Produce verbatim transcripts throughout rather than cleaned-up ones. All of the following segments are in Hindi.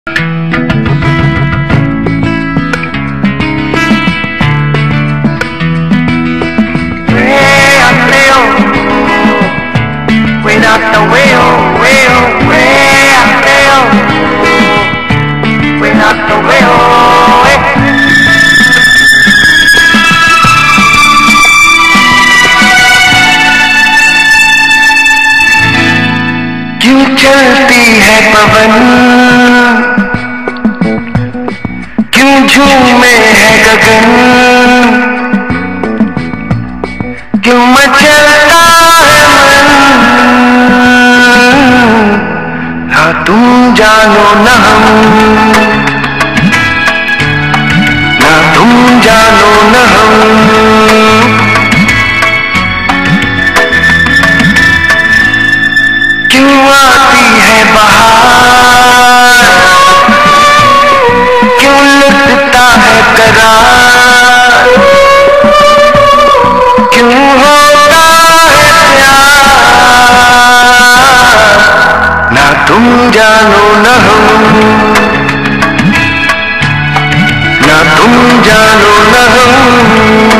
क्यों चलती है पवन, क्यों झूमे है गगन, क्यों मचलता है मन, ना तुम जानो न हम, ना तुम जानो न हम। क्यों आती है बहार, क्यों लुटता है करार, क्यों होता है प्यार, ना तुम जानो न हम, ना तुम जानो न हम।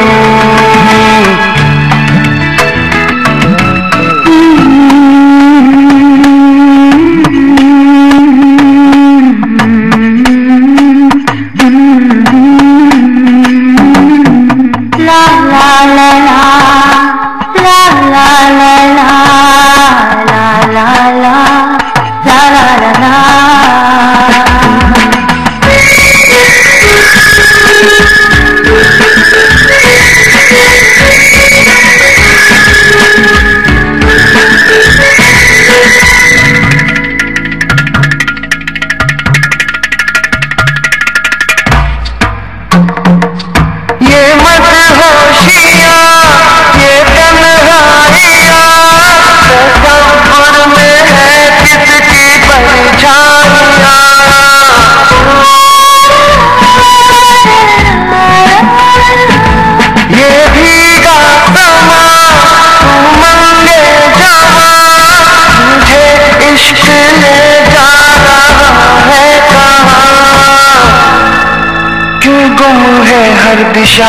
हर दिशा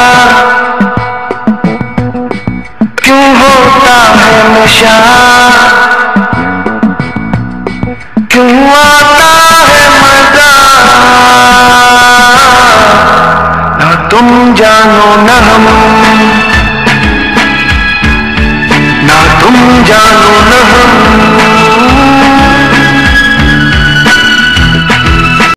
क्यों होता है नशा, क्यों आता है मजा, ना तुम जानो न